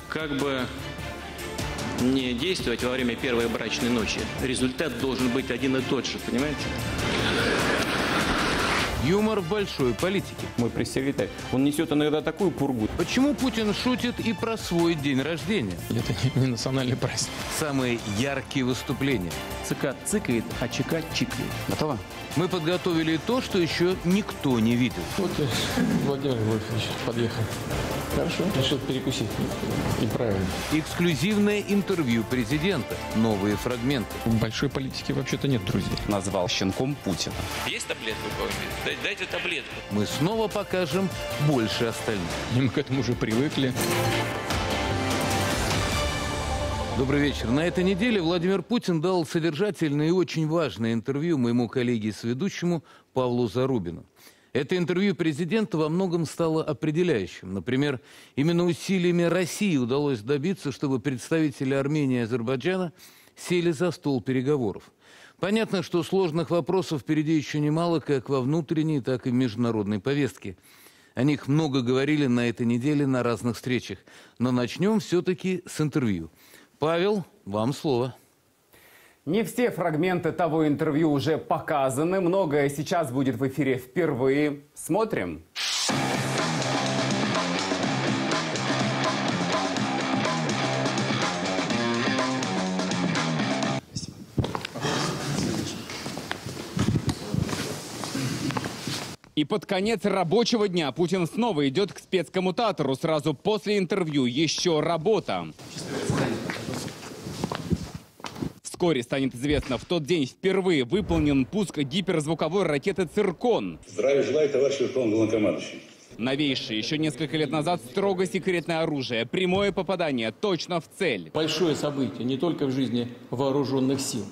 как бы не действовать во время первой брачной ночи. Результат должен быть один и тот же, понимаете? Юмор в большой политике. Мой пресс-секретарь, он несет иногда такую пургу. Почему Путин шутит и про свой день рождения? Это не национальный праздник. Самые яркие выступления. ЦК цыкает, а ЧК чикает. Готово? Мы подготовили то, что еще никто не видел. Вот Владимир Вольфович подъехал. Хорошо, решил перекусить. И правильно. Эксклюзивное интервью президента. Новые фрагменты. В большой политике вообще-то нет друзей. Назвал щенком Путина. Есть таблетка у кого-нибудь? Дайте таблетку. Мы снова покажем больше остальных. И мы к этому уже привыкли. Добрый вечер. На этой неделе Владимир Путин дал содержательное и очень важное интервью моему коллеге-сведущему Павлу Зарубину. Это интервью президента во многом стало определяющим. Например, именно усилиями России удалось добиться, чтобы представители Армении и Азербайджана сели за стол переговоров. Понятно, что сложных вопросов впереди еще немало, как во внутренней, так и в международной повестке. О них много говорили на этой неделе на разных встречах. Но начнем все-таки с интервью. Павел, вам слово. Не все фрагменты того интервью уже показаны. Многое сейчас будет в эфире впервые. Смотрим. И под конец рабочего дня Путин снова идет к спецкоммутатору. Сразу после интервью еще работа. Вскоре станет известно, в тот день впервые выполнен пуск гиперзвуковой ракеты «Циркон». Здравия желаю, товарищ Верховный Главнокомандующий. Новейшее, еще несколько лет назад строго секретное оружие. Прямое попадание точно в цель. Большое событие не только в жизни вооруженных сил,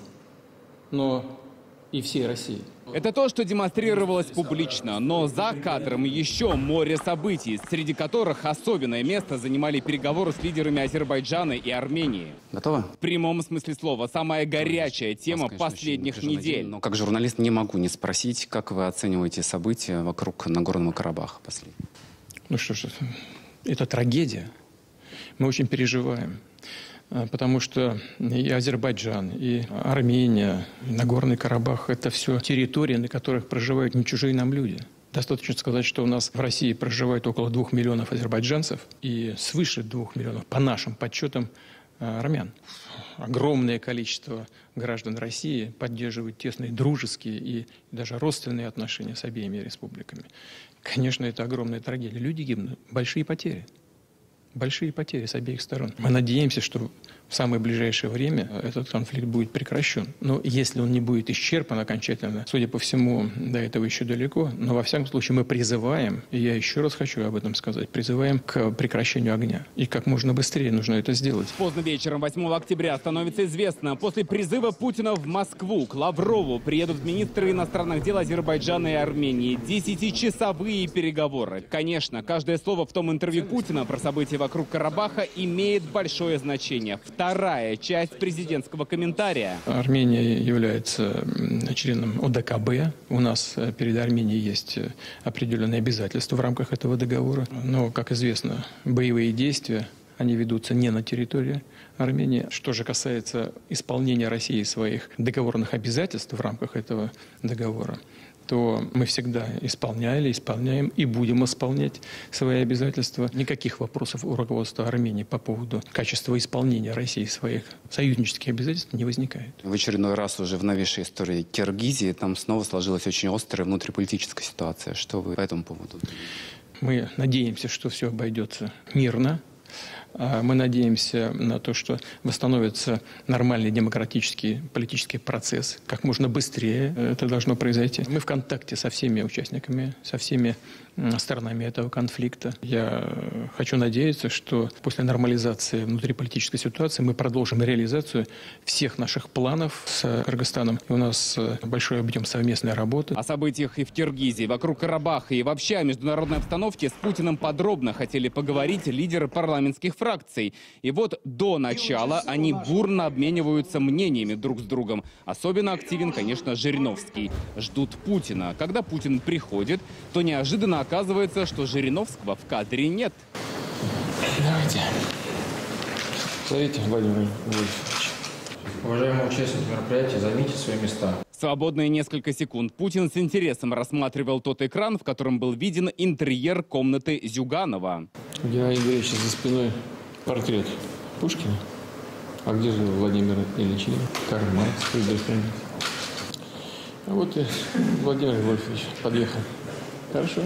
но и всей России. Это то, что демонстрировалось публично, но за кадром еще море событий, среди которых особенное место занимали переговоры с лидерами Азербайджана и Армении. Готово? В прямом смысле слова, самая горячая тема Вас, конечно, последних очень напряженный недель. день, но как журналист не могу не спросить, как вы оцениваете события вокруг Нагорного Карабаха последние? Ну что ж, это трагедия. Мы очень переживаем. Потому что и Азербайджан, и Армения, и Нагорный Карабах – это все территории, на которых проживают не чужие нам люди. Достаточно сказать, что у нас в России проживает около 2 миллионов азербайджанцев и свыше 2 миллионов, по нашим подсчетам, армян. Огромное количество граждан России поддерживают тесные дружеские и даже родственные отношения с обеими республиками. Конечно, это огромная трагедия. Люди гибнут, большие потери. Большие потери с обеих сторон. Мы надеемся, что в самое ближайшее время этот конфликт будет прекращен. Но если он не будет исчерпан окончательно, судя по всему, до этого еще далеко. Но во всяком случае мы призываем, и я еще раз хочу об этом сказать, призываем к прекращению огня. И как можно быстрее нужно это сделать. Поздно вечером 8 октября становится известно, после призыва Путина в Москву к Лаврову приедут министры иностранных дел Азербайджана и Армении. 10-часовые переговоры. Конечно, каждое слово в том интервью Путина про события вокруг Карабаха имеет большое значение. Вторая часть президентского комментария. Армения является членом ОДКБ. У нас перед Арменией есть определенные обязательства в рамках этого договора. Но, как известно, боевые действия, они ведутся не на территории Армении. Что же касается исполнения России своих договорных обязательств в рамках этого договора, то мы всегда исполняли, исполняем и будем исполнять свои обязательства. Никаких вопросов у руководства Армении по поводу качества исполнения России своих союзнических обязательств не возникает. В очередной раз уже в новейшей истории Киргизии там снова сложилась очень острая внутриполитическая ситуация. Что вы по этому поводу? Мы надеемся, что все обойдется мирно. Мы надеемся на то, что восстановится нормальный демократический политический процесс. Как можно быстрее это должно произойти. Мы в контакте со всеми участниками, со всеми сторонами этого конфликта. Я хочу надеяться, что после нормализации внутриполитической ситуации мы продолжим реализацию всех наших планов с Кыргызстаном. И у нас большой объем совместной работы. О событиях и в Киргизии, вокруг Карабаха и вообще о международной обстановке с Путиным подробно хотели поговорить лидеры парламентских фракций. И вот до начала они бурно обмениваются мнениями друг с другом. Особенно активен, конечно, Жириновский. Ждут Путина. Когда Путин приходит, то неожиданно оказывается, что Жириновского в кадре нет. Давайте. Смотрите, Владимир Владимирович. Уважаемые участники мероприятия, займите свои места. Свободные несколько секунд. Путин с интересом рассматривал тот экран, в котором был виден интерьер комнаты Зюганова. У Геннадия Андреевича за спиной портрет Пушкина. А где же Владимир Ильич Ленин? Карл Маркс, Фридрих Энгельс. А вот и Владимир Вольфович подъехал. Хорошо.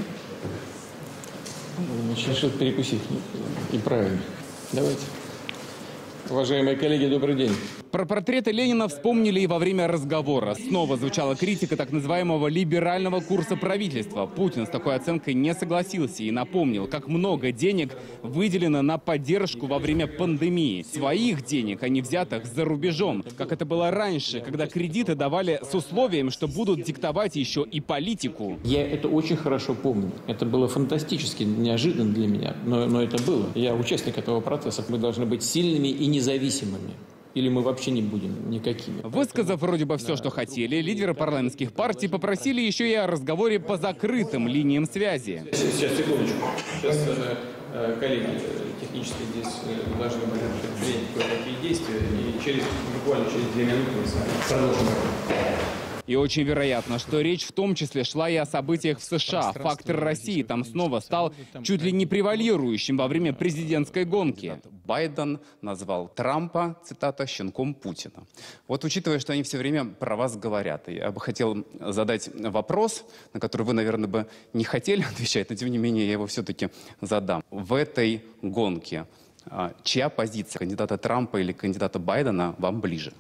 Значит, что-то перекусить. И правильно. Давайте. Уважаемые коллеги, добрый день. Про портреты Ленина вспомнили и во время разговора. Снова звучала критика так называемого либерального курса правительства. Путин с такой оценкой не согласился и напомнил, как много денег выделено на поддержку во время пандемии. Своих денег, а не взятых за рубежом. Как это было раньше, когда кредиты давали с условием, что будут диктовать еще и политику. Я это очень хорошо помню. Это было фантастически неожиданно для меня, но это было. Я участник этого процесса. Мы должны быть сильными и независимыми. Или мы вообще не будем никакими. Высказав вроде бы все, что хотели, лидеры парламентских партий попросили еще и о разговоре по закрытым линиям связи. Сейчас, секундочку. Сейчас коллеги технически здесь должны были предпринять кое-какие действия. И буквально через 2 минуты мы с вами продолжим. И очень вероятно, что речь в том числе шла и о событиях в США. Фактор России там снова стал чуть ли не превалирующим во время президентской гонки. Байден назвал Трампа, цитата, «щенком Путина». Вот учитывая, что они все время про вас говорят, я бы хотел задать вопрос, на который вы, наверное, бы не хотели отвечать, но тем не менее я его все-таки задам. В этой гонке чья позиция, кандидата Трампа или кандидата Байдена, вам ближе?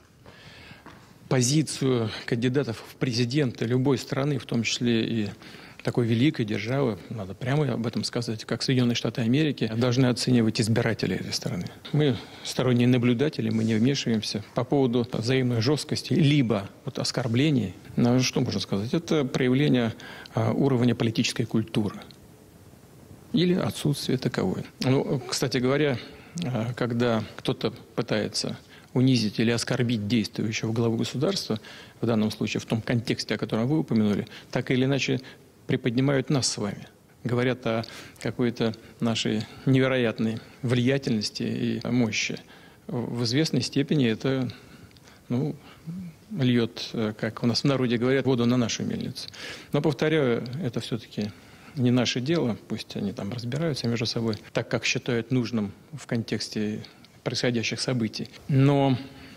Позицию кандидатов в президенты любой страны, в том числе и такой великой державы, надо прямо об этом сказать, как Соединенные Штаты Америки, должны оценивать избиратели этой страны. Мы сторонние наблюдатели, мы не вмешиваемся. По поводу взаимной жесткости, либо оскорблений, что можно сказать? Это проявление уровня политической культуры или отсутствие таковой. Кстати говоря, когда кто-то пытается унизить или оскорбить действующего главу государства, в данном случае в том контексте, о котором вы упомянули, так или иначе приподнимают нас с вами. Говорят о какой-то нашей невероятной влиятельности и мощи. В известной степени это льет, как у нас в народе говорят, воду на нашу мельницу. Но, повторяю, это все-таки не наше дело, пусть они там разбираются между собой, так как считают нужным в контексте происходящих событий. Но,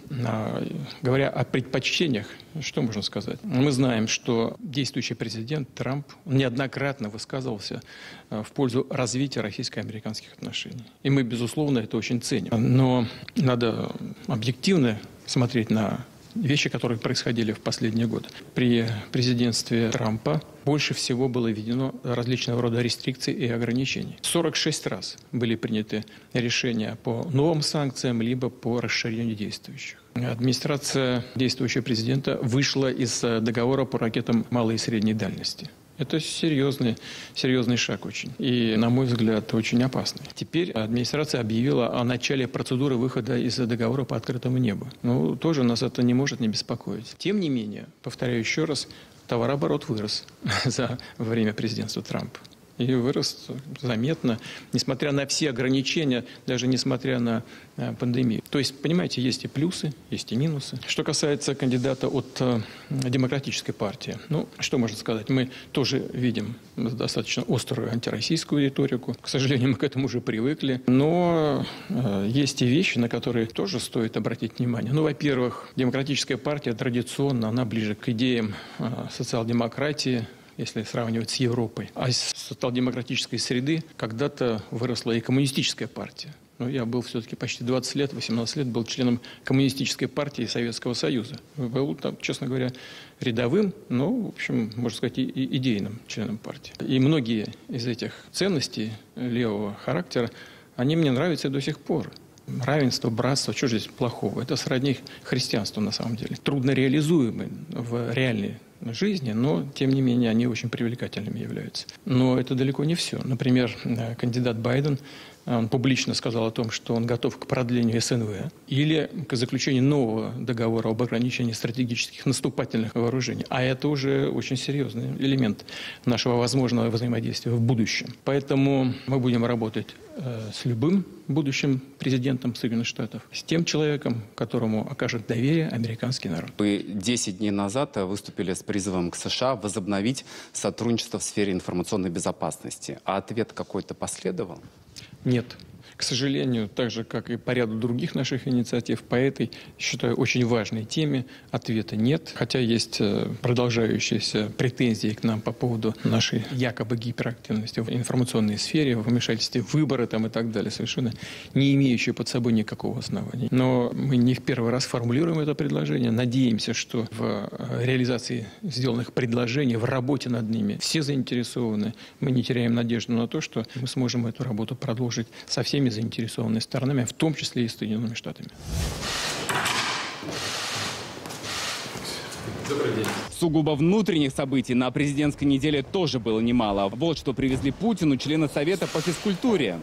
говоря о предпочтениях, что можно сказать? Мы знаем, что действующий президент Трамп неоднократно высказывался в пользу развития российско-американских отношений. И мы, безусловно, это очень ценим. Но надо объективно смотреть на вещи, которые происходили в последние годы. При президентстве Трампа больше всего было введено различного рода рестрикций и ограничений. 46 раз были приняты решения по новым санкциям, либо по расширению действующих. Администрация действующего президента вышла из договора по ракетам малой и средней дальности. Это серьезный шаг очень. И, на мой взгляд, очень опасный. Теперь администрация объявила о начале процедуры выхода из договора по открытому небу. Тоже нас это не может не беспокоить. Тем не менее, повторяю еще раз, товарооборот вырос за время президентства Трампа. И вырос заметно, несмотря на все ограничения, даже несмотря на пандемию. То есть, понимаете, есть и плюсы, есть и минусы. Что касается кандидата от Демократической партии, что можно сказать? Мы тоже видим достаточно острую антироссийскую риторику. К сожалению, мы к этому уже привыкли. Но есть и вещи, на которые тоже стоит обратить внимание. Во-первых, Демократическая партия традиционно, она ближе к идеям социал-демократии, если сравнивать с Европой. А из социал-демократической среды когда-то выросла и коммунистическая партия. Я был все-таки почти 20 лет, 18 лет был членом коммунистической партии Советского Союза. Был там, честно говоря, рядовым, но, в общем, можно сказать, и идейным членом партии. И многие из этих ценностей левого характера, они мне нравятся до сих пор. Равенство, братство, что же здесь плохого? Это сродни христианству на самом деле. Трудно реализуемы в реальной жизни, но, тем не менее, они очень привлекательными являются. Но это далеко не все. Например, кандидат Байден он публично сказал о том, что он готов к продлению СНВ, или к заключению нового договора об ограничении стратегических наступательных вооружений. А это уже очень серьезный элемент нашего возможного взаимодействия в будущем. Поэтому мы будем работать с любым будущим президентом Соединенных Штатов, с тем человеком, которому окажет доверие американский народ. Вы 10 дней назад выступили с призывом к США возобновить сотрудничество в сфере информационной безопасности. А ответ какой-то последовал? Нет. К сожалению, так же, как и по ряду других наших инициатив, по этой, считаю, очень важной теме ответа нет. Хотя есть продолжающиеся претензии к нам по поводу нашей якобы гиперактивности в информационной сфере, в вмешательстве в выборы там, и так далее, совершенно не имеющие под собой никакого основания. Но мы не в первый раз формулируем это предложение. Надеемся, что в реализации сделанных предложений, в работе над ними все заинтересованы. Мы не теряем надежду на то, что мы сможем эту работу продолжить со всеми заинтересованными сторонами, в том числе и с Соединенными Штатами. Добрый день. Сугубо внутренних событий на президентской неделе тоже было немало. Вот что привезли Путину члены Совета по физкультуре.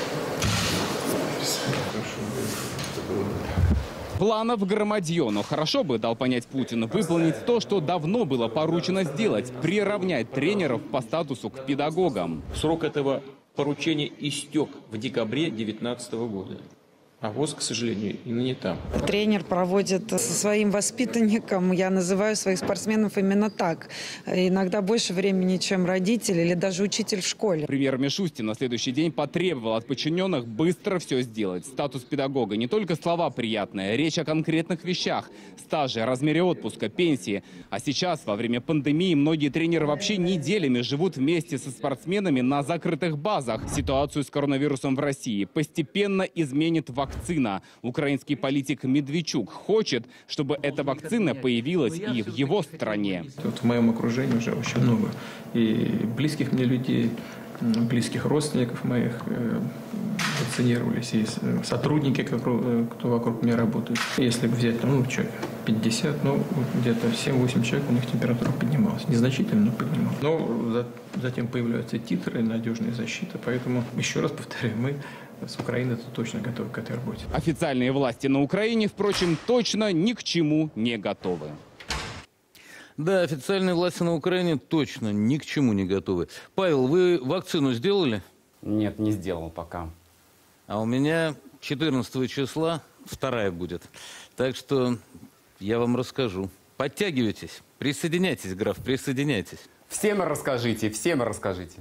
Планов громадье, но хорошо бы, дал понять Путин, выполнить то, что давно было поручено сделать – приравнять тренеров по статусу к педагогам. Срок этого поручения истек в декабре 2019 года. А ВОЗ, к сожалению, и ныне там. Тренер проводит со своим воспитанником, я называю своих спортсменов именно так, иногда больше времени, чем родитель или даже учитель в школе. Премьер Мишустин на следующий день потребовал от подчиненных быстро все сделать. Статус педагога не только слова приятные, речь о конкретных вещах, стаже, размере отпуска, пенсии. А сейчас, во время пандемии, многие тренеры вообще неделями живут вместе со спортсменами на закрытых базах. Ситуацию с коронавирусом в России постепенно изменит вакцина. Украинский политик Медведчук хочет, чтобы эта вакцина появилась и в его стране. Вот в моем окружении уже очень много и близких мне людей, близких родственников моих вакцинировались, и сотрудники, кто вокруг меня работает. Если взять, 50, где-то 7-8 человек, у них температура поднималась. Незначительно, но поднималась. Но затем появляются титры, надежная защита. Поэтому, еще раз повторяю, мы с Украины точно готовы к этой работе. Официальные власти на Украине, впрочем, точно ни к чему не готовы. Да, официальные власти на Украине точно ни к чему не готовы. Павел, вы вакцину сделали? Нет, не сделал пока. А у меня 14 числа вторая будет. Так что я вам расскажу. Подтягивайтесь, присоединяйтесь, граф, присоединяйтесь. Всем расскажите, всем расскажите.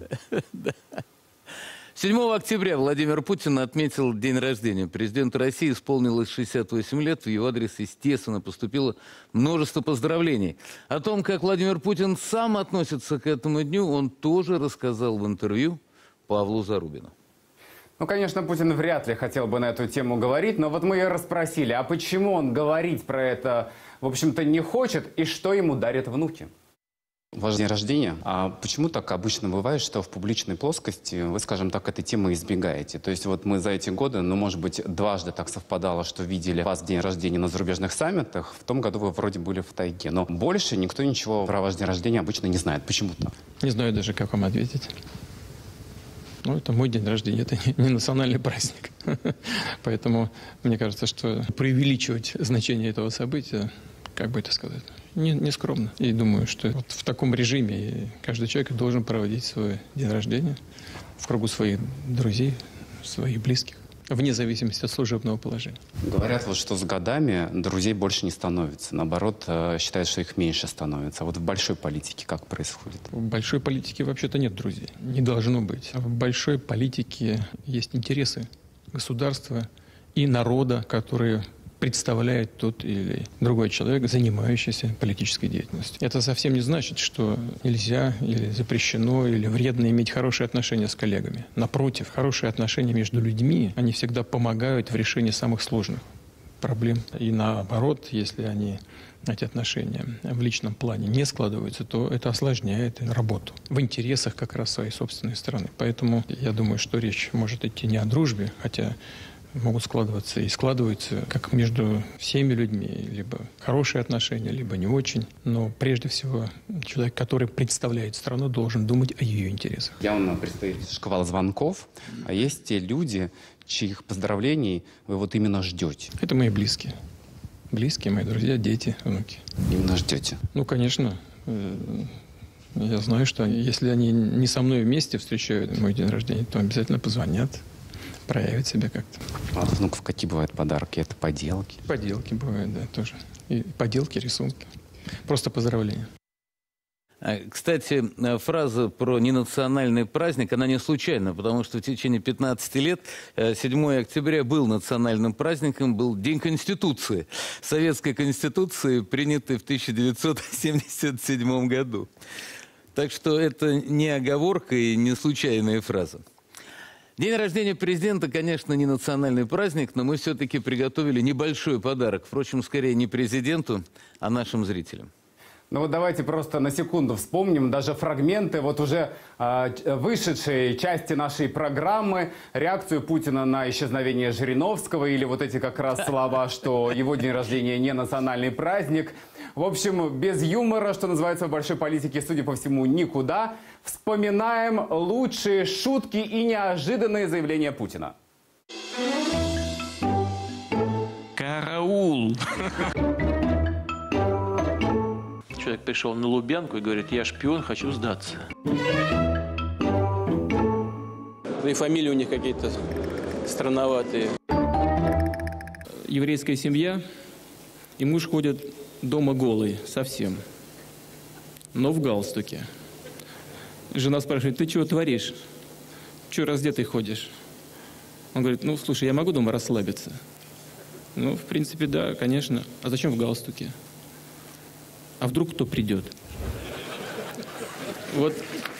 7 октября Владимир Путин отметил день рождения. Президенту России исполнилось 68 лет. В его адрес, естественно, поступило множество поздравлений. О том, как Владимир Путин сам относится к этому дню, он тоже рассказал в интервью Павлу Зарубину. Конечно, Путин вряд ли хотел бы на эту тему говорить, но вот мы ее расспросили, а почему он говорить про это, в общем-то, не хочет и что ему дарят внуки? Ваш день рождения. А почему так обычно бывает, что в публичной плоскости вы, скажем так, этой темы избегаете? То есть вот мы за эти годы, может быть, дважды так совпадало, что видели вас в день рождения на зарубежных саммитах. В том году вы вроде были в тайге. Но больше никто ничего про ваш день рождения обычно не знает. Почему так? Не знаю даже, как вам ответить. Это мой день рождения, это не национальный праздник. Поэтому мне кажется, что преувеличивать значение этого события, как бы это сказать, не скромно. И думаю, что вот в таком режиме каждый человек должен проводить свой день рождения в кругу своих друзей, своих близких, вне зависимости от служебного положения. Говорят, что с годами друзей больше не становится. Наоборот, считают, что их меньше становится. А вот в большой политике как происходит? В большой политике вообще-то нет друзей. Не должно быть. В большой политике есть интересы государства и народа, которые представляет тот или другой человек, занимающийся политической деятельностью. Это совсем не значит, что нельзя или запрещено, или вредно иметь хорошие отношения с коллегами. Напротив, хорошие отношения между людьми, они всегда помогают в решении самых сложных проблем. И наоборот, если эти отношения в личном плане не складываются, то это осложняет работу в интересах как раз своей собственной страны. Поэтому я думаю, что речь может идти не о дружбе, хотя могут складываться и складываются как между всеми людьми. Либо хорошие отношения, либо не очень. Но прежде всего человек, который представляет страну, должен думать о ее интересах. Явно предстоит шквал звонков, а есть те люди, чьих поздравлений вы вот именно ждете. Это мои близкие. Близкие, мои друзья, дети, внуки. Именно ждете. Ну, конечно. Я знаю, что если они не со мной вместе встречают мой день рождения, то обязательно позвонят, проявят себя как-то. А от внуков какие бывают подарки? Это поделки? Поделки бывают, да, тоже. И поделки, рисунки. Просто поздравления. Кстати, фраза про ненациональный праздник, она не случайна, потому что в течение 15 лет 7 октября был национальным праздником, был День Конституции, Советской Конституции, принятой в 1977 году. Так что это не оговорка и не случайная фраза. День рождения президента, конечно, не национальный праздник, но мы все-таки приготовили небольшой подарок. Впрочем, скорее не президенту, а нашим зрителям. Ну вот давайте просто на секунду вспомним даже фрагменты вот уже вышедшей части нашей программы, реакцию Путина на исчезновение Жириновского или вот эти как раз слова, что его день рождения не национальный праздник. В общем, без юмора, что называется, в большой политике, судя по всему, никуда. Вспоминаем лучшие шутки и неожиданные заявления Путина. Караул! Человек пришел на Лубянку и говорит: я шпион, хочу сдаться. Да и фамилии у них какие-то странноватые. Еврейская семья, и муж ходит дома голый совсем, но в галстуке. Жена спрашивает: ты чего творишь? Чего раздетый ходишь? Он говорит: ну, слушай, я могу дома расслабиться? Ну, в принципе, да, конечно. А зачем в галстуке? А вдруг кто придет? Вот.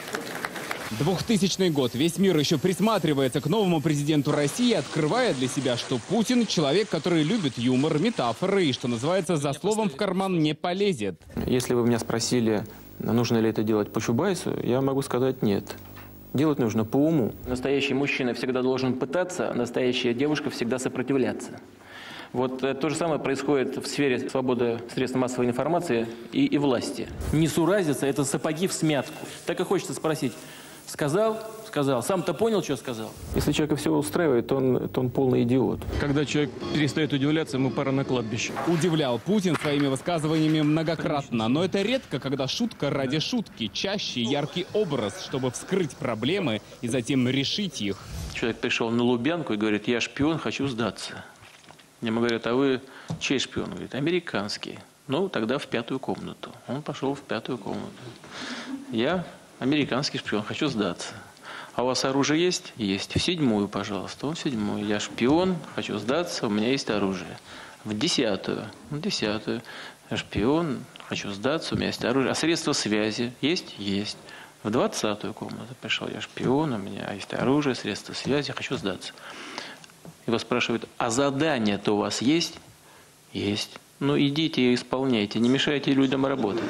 2000 год. Весь мир еще присматривается к новому президенту России, открывая для себя, что Путин – человек, который любит юмор, метафоры и, что называется, за словом в карман не полезет. Если вы меня спросили, нужно ли это делать по Чубайсу, я могу сказать нет. Делать нужно по уму. Настоящий мужчина всегда должен пытаться, настоящая девушка всегда сопротивляться. Вот то же самое происходит в сфере свободы средств массовой информации и власти. Несуразица – это сапоги в смятку. Так и хочется спросить: сказал? Сказал. Сам-то понял, что сказал? Если человека все устраивает, то он полный идиот. Когда человек перестает удивляться, ему пора на кладбище. Удивлял Путин своими высказываниями многократно. Но это редко, когда шутка ради шутки. Чаще яркий образ, чтобы вскрыть проблемы и затем решить их. Человек пришел на Лубянку и говорит: я шпион, хочу сдаться. Ему говорят: а вы чей шпион? Он говорит: американский. Ну, тогда в 5-ю комнату. Он пошел в 5-ю комнату. Я американский шпион, хочу сдаться. А у вас оружие есть? Есть. В 7-ю, пожалуйста. Он в 7-ю. Я шпион, хочу сдаться, у меня есть оружие. В 10-ю. В 10-ю. Я шпион, хочу сдаться, у меня есть оружие. А средства связи есть? Есть. В 20-ю комнату пришел. Я шпион, у меня есть оружие, средства связи, хочу сдаться. Его спрашивают: а задание-то у вас есть? Есть. Ну, идите и исполняйте, не мешайте людям работать.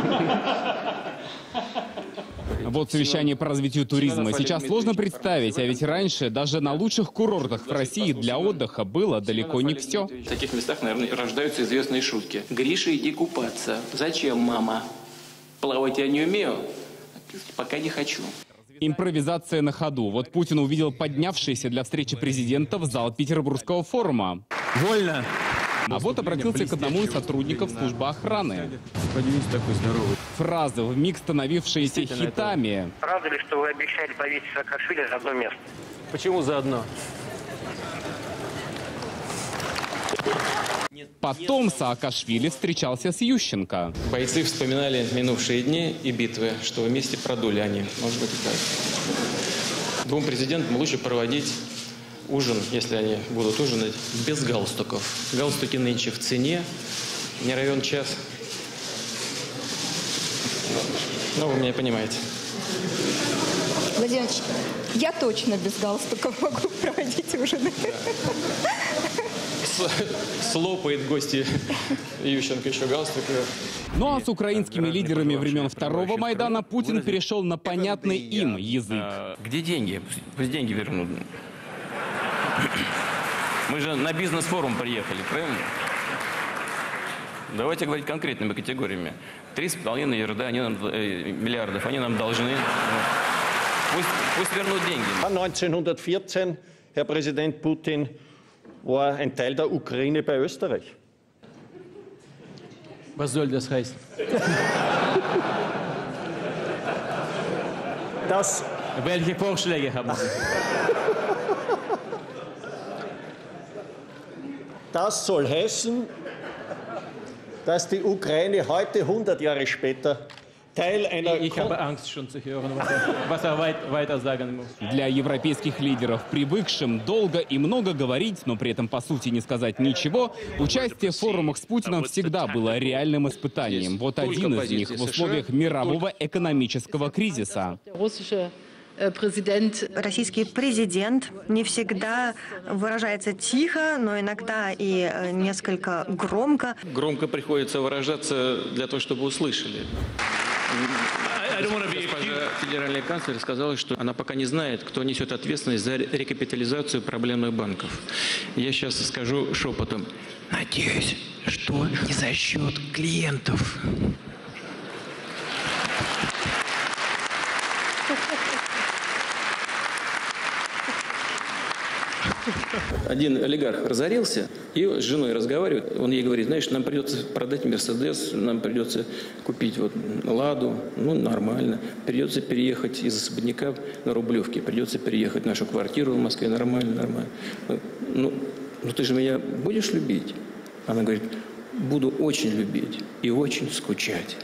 Вот совещание по развитию туризма. Сейчас сложно представить, а ведь раньше даже на лучших курортах в России для отдыха было далеко не все. В таких местах, наверное, рождаются известные шутки. Гриша, иди купаться. Зачем, мама? Плавать я не умею. Пока не хочу. Импровизация на ходу. Вот Путин увидел поднявшийся для встречи президентов зал Петербургского форума. Вольно! А вот обратился к одному из сотрудников службы охраны. Подивись, такой здоровый. Фразы, вмиг становившиеся хитами. Правда ли, что вы обещали повесить Саакашвили за одно место? Почему за одно? Потом Саакашвили встречался с Ющенко. Бойцы вспоминали минувшие дни и битвы, что вместе продули они. Может быть, и так. Двум президентам лучше проводить ужин, если они будут ужинать, без галстуков. Галстуки нынче в цене, не равен час. Ну, вы меня понимаете. Владимир Ильич, я точно без галстуков могу проводить ужины. Слопает гости Ющенко еще галстук. Ну а с украинскими лидерами времен Второго Майдана Путин перешел на понятный им язык. Где деньги? Пусть деньги вернут. Мы же на бизнес-форум приехали, правильно? Давайте говорить конкретными категориями. 3,5 миллиардов они нам должны. Пусть вернут деньги. 1914, Herr Präsident Putin, war ein Teil der Ukraine bei Österreich. Was soll das heißen? Welche Vorschläge haben Sie? Das soll heißen, dass die Ukraine heute 100 Jahre später Teil einer... Ich habe Angst, schon zu hören, was weiter sagen muss. Для европейских лидеров, привыкшим долго и много говорить, но при этом по сути не сказать ничего, участие в форумах с Путиным всегда было реальным испытанием. Вот один из них в условиях мирового экономического кризиса. Российский президент не всегда выражается тихо, но иногда и несколько громко. Громко приходится выражаться для того, чтобы услышали. Госпожа федеральный канцлер сказала, что она пока не знает, кто несет ответственность за рекапитализацию проблемных банков. Я сейчас скажу шепотом. Надеюсь, что не за счет клиентов. Один олигарх разорился и с женой разговаривает. Он ей говорит: знаешь, нам придется продать Мерседес, нам придется купить вот Ладу, ну нормально. Придется переехать из особняка на Рублевке, придется переехать в нашу квартиру в Москве, нормально. Ну ты же меня будешь любить? Она говорит: буду очень любить и очень скучать.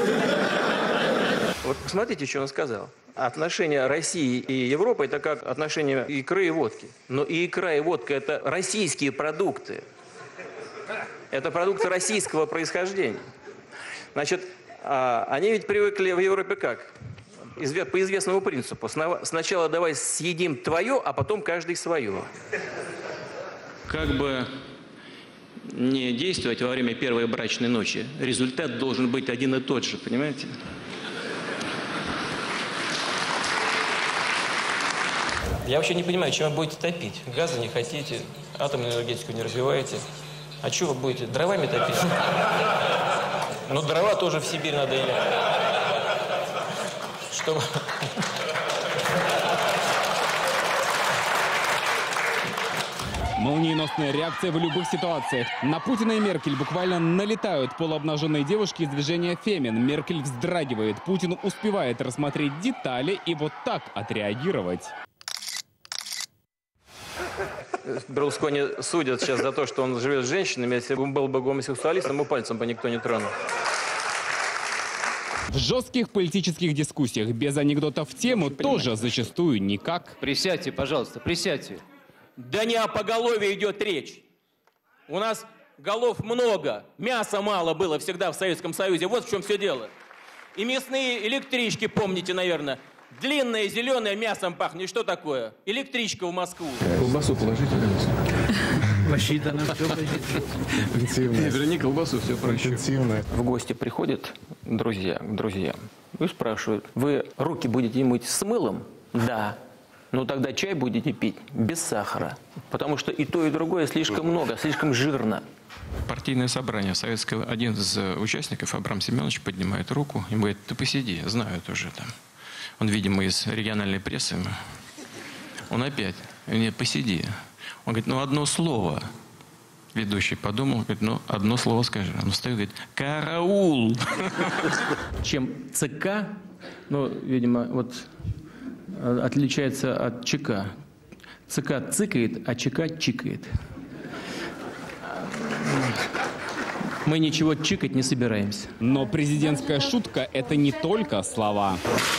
Вот посмотрите, что он сказал. Отношения России и Европы – это как отношения икры и водки. Но и икра, и водка – это российские продукты. Это продукты российского происхождения. Значит, они ведь привыкли в Европе как? По известному принципу. Сначала давай съедим твое, а потом каждый свое. Как бы не действовать во время первой брачной ночи, результат должен быть один и тот же, понимаете? Я вообще не понимаю, чем вы будете топить. Газа не хотите, атомную энергетику не развиваете. А что вы будете? Дровами топить? Ну, дрова тоже в Сибирь надо иметь. Чтобы... Молниеносная реакция в любых ситуациях. На Путина и Меркель буквально налетают полуобнаженные девушки из движения «Фемин». Меркель вздрагивает. Путин успевает рассмотреть детали и вот так отреагировать. Берлускони судят сейчас за то, что он живет с женщинами. Если бы он был бы гомосексуалистом, ему пальцем бы никто не тронул. В жестких политических дискуссиях без анекдотов в тему тоже зачастую никак. Присядьте, пожалуйста, присядьте. Да не о поголовье идет речь. У нас голов много, мяса мало было всегда в Советском Союзе. Вот в чем все дело. И мясные электрички, помните, наверное. Длинное, зеленое, мясом пахнет. Что такое? Электричка в Москву. Колбасу положите, пожалуйста. Посчитано, все Интенсивно. Верни колбасу, все проще. Интенсивно. В гости приходят друзья к друзьям и спрашивают: вы руки будете мыть с мылом? Да. Ну тогда чай будете пить без сахара. Потому что и то, и другое слишком много, слишком жирно. Партийное собрание советского, один из участников, Абрам Семенович, поднимает руку и говорит: ты посиди, знают уже там. Он, видимо, из региональной прессы. Он опять: нет, посиди. Он говорит: ну одно слово. Ведущий подумал, говорит: ну одно слово скажи. Он встает и говорит: караул. Чем ЦК, ну, видимо, вот отличается от ЧК. ЦК цыкает, а ЧК чикает. Мы ничего чикать не собираемся. Но президентская шутка – это не только слова.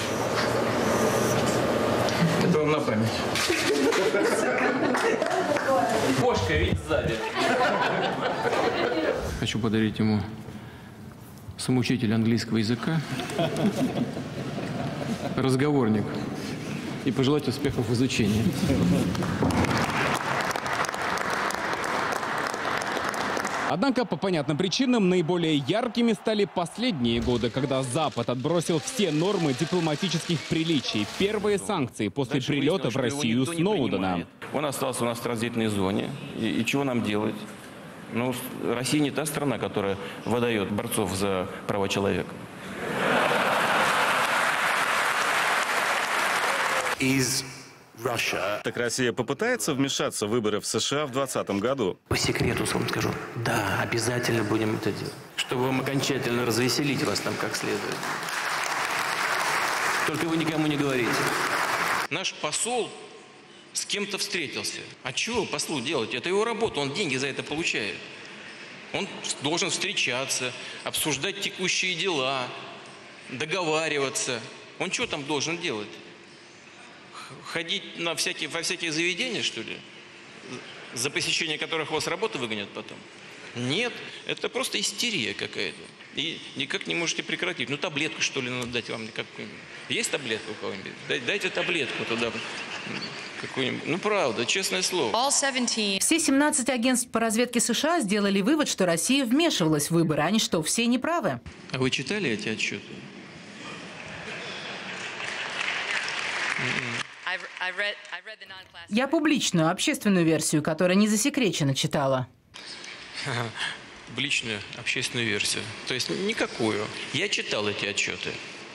Это вам на память. Кошка, ведь сзади. Хочу подарить ему самоучитель английского языка, разговорник, и пожелать успехов в изучении. Однако, по понятным причинам, наиболее яркими стали последние годы, когда Запад отбросил все нормы дипломатических приличий. Первые санкции после прилета в Россию Сноудена. Он остался у нас в транзитной зоне. И чего нам делать? Ну, Россия не та страна, которая выдает борцов за права человека. Так Россия попытается вмешаться в выборы в США в 2020 году? По секрету вам скажу, да, обязательно будем это делать. Чтобы вам окончательно развеселить вас там как следует. Только вы никому не говорите. Наш посол с кем-то встретился. А чего послу делать? Это его работа, он деньги за это получает. Он должен встречаться, обсуждать текущие дела, договариваться. Он что там должен делать? Ходить во всякие заведения, что ли? За посещение которых вас с работы выгонят потом? Нет, это просто истерия какая-то. И никак не можете прекратить. Ну, таблетку, что ли, надо дать вам. Есть таблетка у кого-нибудь? Дайте таблетку туда. Ну, правда, честное слово. Все 17 агентств по разведке США сделали вывод, что Россия вмешивалась в выборы. Они что, все неправы? А вы читали эти отчеты? Я публичную, общественную версию, которая не засекречена, читала. Публичную, общественную версию. То есть никакую. Я читал эти отчеты.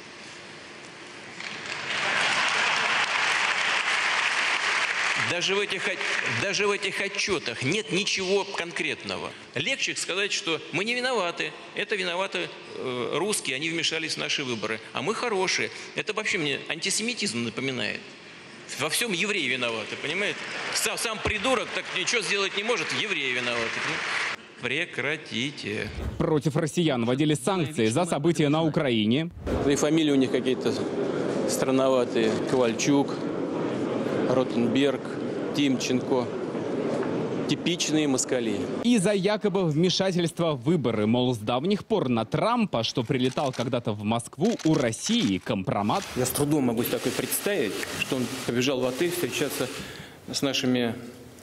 Даже в этих отчетах нет ничего конкретного. Легче сказать, что мы не виноваты. Это виноваты русские, они вмешались в наши выборы. А мы хорошие. Это вообще мне антисемитизм напоминает. Во всем евреи виноваты, понимаете? Сам придурок так ничего сделать не может, евреи виноваты. Прекратите. Против россиян вводили санкции за события на Украине. И фамилии у них какие-то странноватые. Ковальчук, Ротенберг, Тимченко. Типичные москали. И за якобы вмешательство в выборы. Мол, с давних пор на Трампа, что прилетал когда-то в Москву, у России компромат. Я с трудом могу такое представить, что он побежал в отель встречаться с нашими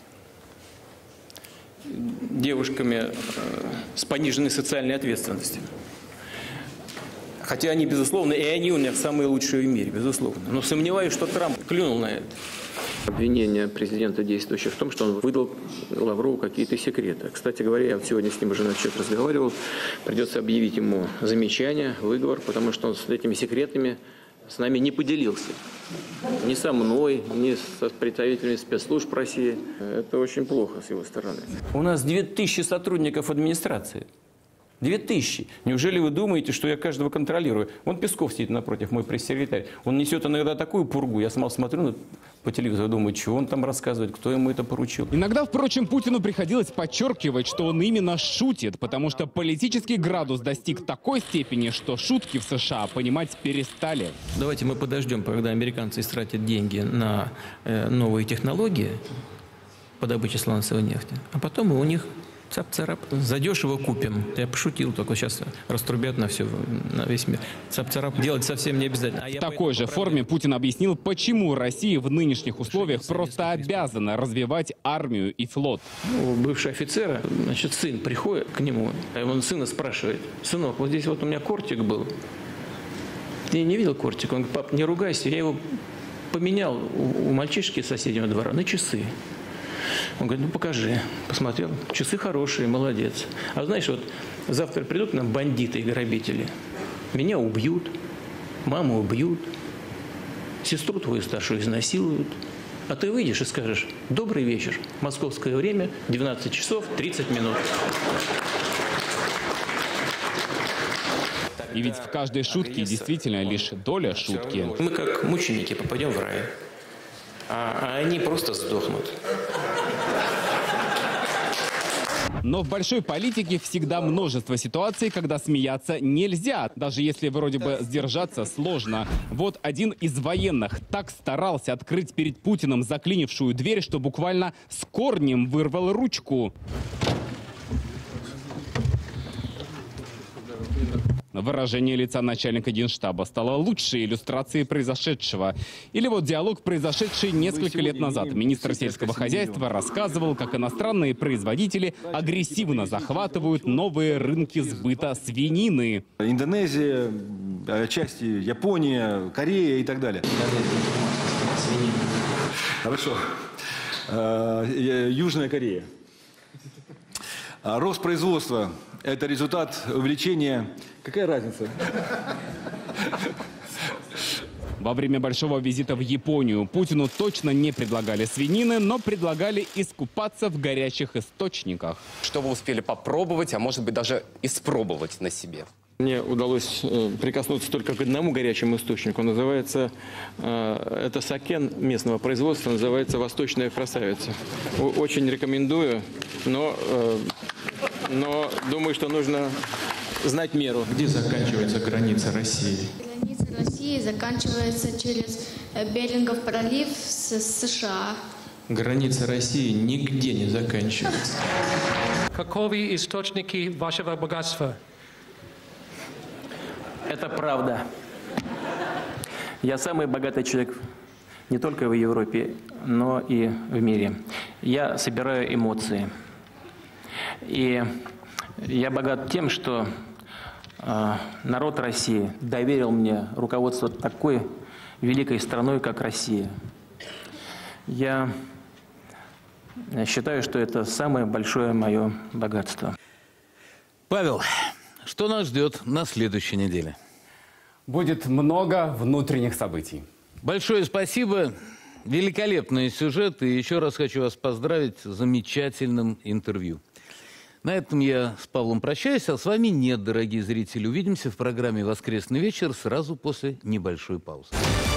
девушками с пониженной социальной ответственностью. Хотя они, безусловно, и они у меня самые лучшие в мире, безусловно. Но сомневаюсь, что Трамп клюнул на это. Обвинение президента действующего в том, что он выдал Лаврову какие-то секреты. Кстати говоря, я сегодня с ним уже насчет разговаривал. Придется объявить ему замечание, выговор, потому что он с этими секретами с нами не поделился. Ни со мной, ни с представителями спецслужб России. Это очень плохо с его стороны. У нас 2000 сотрудников администрации. 2000. Неужели вы думаете, что я каждого контролирую? Вон Песков сидит напротив, мой пресс-секретарь. Он несет иногда такую пургу. Я сам смотрю по телевизору, думаю, чего он там рассказывает, кто ему это поручил. Иногда, впрочем, Путину приходилось подчеркивать, что он именно шутит, потому что политический градус достиг такой степени, что шутки в США понимать перестали. Давайте мы подождем, когда американцы истратят деньги на новые технологии по добыче сланцевой нефти, а потом мы у них цап-царап. Задешево купим. Я пошутил, только сейчас раструбят на все, на весь мир. Цап-царап делать совсем не обязательно. В такой же форме Путин объяснил, почему Россия в нынешних условиях просто обязана развивать армию и флот. У бывшего офицера, значит, сын приходит к нему, а он сына спрашивает: сынок, вот здесь вот у меня кортик был. Ты не видел кортик? Он говорит: пап, не ругайся, я его поменял у мальчишки из соседнего двора на часы. Он говорит: ну покажи. Посмотрел. Часы хорошие, молодец. А знаешь, вот завтра придут к нам бандиты и грабители. Меня убьют, маму убьют, сестру твою старшую изнасилуют. А ты выйдешь и скажешь: добрый вечер, московское время, 12 часов 30 минут. И ведь в каждой шутке действительно лишь доля шутки. Мы как мученики попадем в рай, а они просто сдохнут. Но в большой политике всегда множество ситуаций, когда смеяться нельзя, даже если вроде бы сдержаться сложно. Вот один из военных так старался открыть перед Путиным заклинившую дверь, что буквально с корнем вырвал ручку. Выражение лица начальника Генштаба стало лучшей иллюстрацией произошедшего. Или вот диалог, произошедший несколько лет назад. Министр сельского хозяйства рассказывал, как иностранные производители агрессивно захватывают новые рынки сбыта свинины. Индонезия, части Япония, Корея и так далее. Хорошо. Южная Корея. Рост производства – это результат увеличения... Какая разница? Во время большого визита в Японию Путину точно не предлагали свинины, но предлагали искупаться в горячих источниках. Что вы успели попробовать, а может быть даже испробовать на себе? Мне удалось прикоснуться только к одному горячему источнику. Называется, это сакен местного производства, называется «Восточная красавица». Очень рекомендую, но думаю, что нужно знать меру. Где заканчивается граница России? Граница России заканчивается через Берингов пролив с США. Граница России нигде не заканчивается. Каковы источники вашего богатства? Это правда. Я самый богатый человек не только в Европе, но и в мире. Я собираю эмоции. И я богат тем, что народ России доверил мне руководство такой великой страной, как Россия. Я считаю, что это самое большое мое богатство. Павел, что нас ждет на следующей неделе? Будет много внутренних событий. Большое спасибо. Великолепный сюжет. И еще раз хочу вас поздравить с замечательным интервью. На этом я с Павлом прощаюсь, а с вами нет, дорогие зрители. Увидимся в программе «Воскресный вечер» сразу после небольшой паузы.